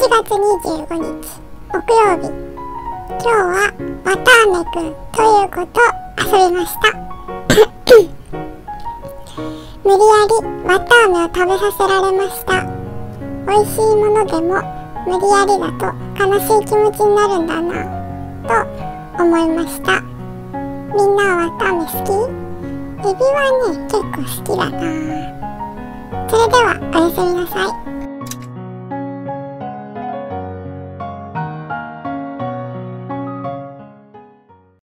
月25日木曜日、今日はわたあめくんという子と遊びました無理やりわたあめを食べさせられました。美味しいものでも無理やりだと悲しい気持ちになるんだなと思いました。みんなはわたあめ好き？エビはね、結構好きだな。それではおやすみなさい。